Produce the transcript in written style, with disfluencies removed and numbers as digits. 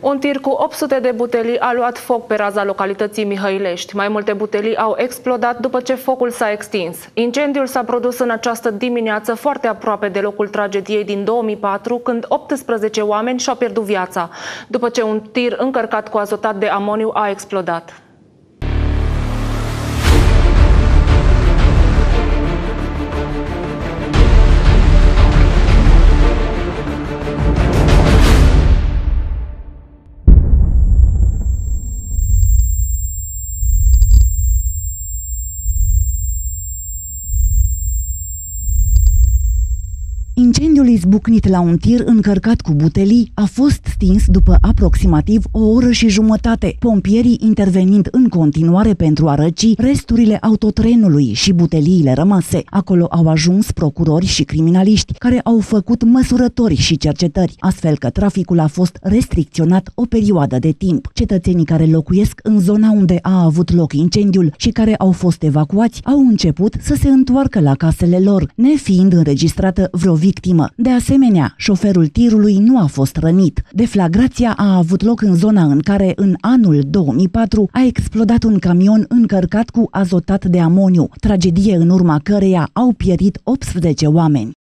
Un tir cu 800 de butelii a luat foc pe raza localității Mihăilești. Mai multe butelii au explodat după ce focul s-a extins. Incendiul s-a produs în această dimineață foarte aproape de locul tragediei din 2004, când 18 oameni și-au pierdut viața, după ce un tir încărcat cu azotat de amoniu a explodat. Incendiul izbucnit la un tir încărcat cu butelii a fost stins după aproximativ o oră și jumătate, pompierii intervenind în continuare pentru a răci resturile autotrenului și buteliile rămase. Acolo au ajuns procurori și criminaliști care au făcut măsurători și cercetări, astfel că traficul a fost restricționat o perioadă de timp. Cetățenii care locuiesc în zona unde a avut loc incendiul și care au fost evacuați au început să se întoarcă la casele lor, nefiind înregistrată vreo victimă. De asemenea, șoferul tirului nu a fost rănit. Deflagrația a avut loc în zona în care, în anul 2004, a explodat un camion încărcat cu azotat de amoniu, tragedie în urma căreia au pierit 18 oameni.